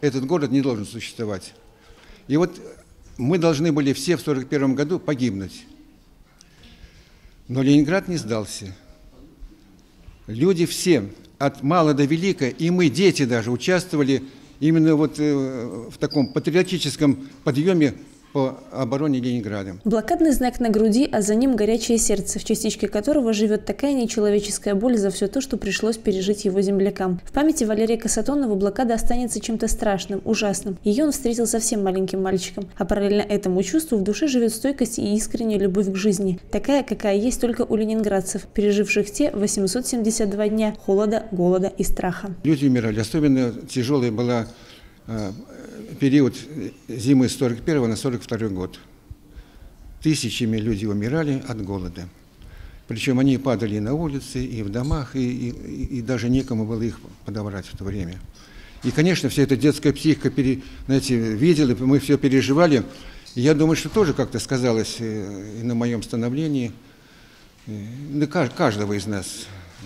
этот город не должен существовать. И вот мы должны были все в 1941 году погибнуть. Но Ленинград не сдался. Люди все, от мала до велика, и мы, дети даже, участвовали именно вот в таком патриотическом подъеме по обороне Ленинграда. Блокадный знак на груди, а за ним горячее сердце, в частичке которого живет такая нечеловеческая боль за все то, что пришлось пережить его землякам. В памяти Валерия Касатонова блокада останется чем-то страшным, ужасным. Ее он встретил совсем маленьким мальчиком. А параллельно этому чувству в душе живет стойкость и искренняя любовь к жизни. Такая, какая есть только у ленинградцев, переживших те 872 дня холода, голода и страха. Люди умирали. Особенно тяжелой была период зимы с 41 на 42 год. Тысячами люди умирали от голода. Причем они падали и на улице, и в домах, и даже некому было их подобрать в то время. И, конечно, вся эта детская психика, знаете, видела, мы все переживали. И я думаю, что тоже как-то сказалось и на моем становлении, на каждого из нас.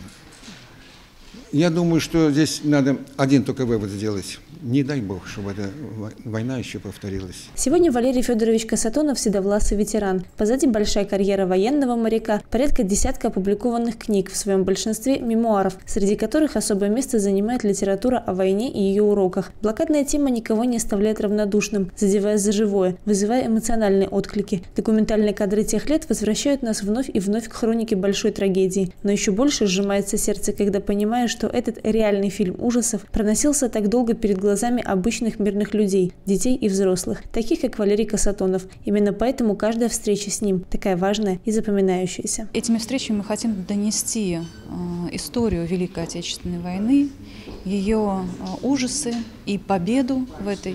Я думаю, что здесь надо один только вывод сделать. Не дай бог, чтобы эта война еще повторилась. Сегодня Валерий Федорович Касатонов – седовласый ветеран. Позади большая карьера военного моряка, порядка десятка опубликованных книг, в своем большинстве мемуаров, среди которых особое место занимает литература о войне и ее уроках. Блокадная тема никого не оставляет равнодушным, задевая за живое, вызывая эмоциональные отклики. Документальные кадры тех лет возвращают нас вновь и вновь к хронике большой трагедии. Но еще больше сжимается сердце, когда понимаешь, что этот реальный фильм ужасов проносился так долго перед глазами обычных мирных людей, детей и взрослых, таких как Валерий Касатонов. Именно поэтому каждая встреча с ним такая важная и запоминающаяся. Этими встречами мы хотим донести историю Великой Отечественной войны, ее ужасы и победу в этой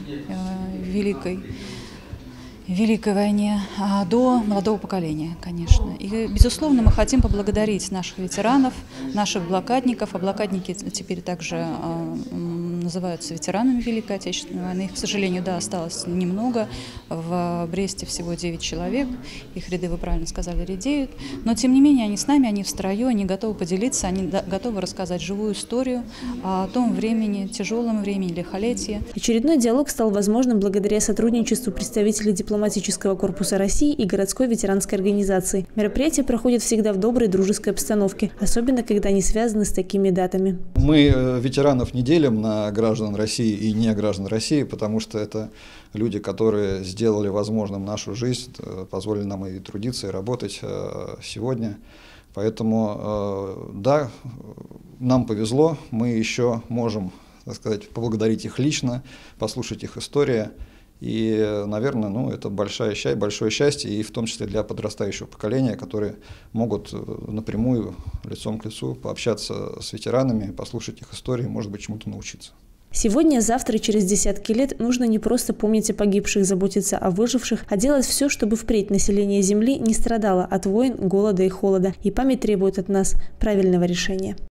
Великой войне до молодого поколения, конечно. И, безусловно, мы хотим поблагодарить наших ветеранов, наших блокадников. А блокадники теперь также называются ветеранами Великой Отечественной войны. Их, к сожалению, да, осталось немного. В Бресте всего 9 человек. Их ряды, вы правильно сказали, редеют. Но, тем не менее, они с нами, они в строю, они готовы поделиться, они готовы рассказать живую историю о том времени, тяжелом времени, лихолетии. Очередной диалог стал возможным благодаря сотрудничеству представителей дипломатического корпуса России и городской ветеранской организации. Мероприятия проходят всегда в доброй дружеской обстановке, особенно когда они связаны с такими датами. Мы ветеранов не делим на граждан России и не граждан России, потому что это люди, которые сделали возможным нашу жизнь, позволили нам и трудиться, и работать сегодня. Поэтому, да, нам повезло, мы еще можем, так сказать, поблагодарить их лично, послушать их историю. И, наверное, это большое счастье, и в том числе для подрастающего поколения, которые могут напрямую, лицом к лицу, пообщаться с ветеранами, послушать их истории, может быть, чему-то научиться. Сегодня, завтра и через десятки лет нужно не просто помнить о погибших, заботиться о выживших, а делать все, чтобы впредь население Земли не страдало от войн, голода и холода. И память требует от нас правильного решения.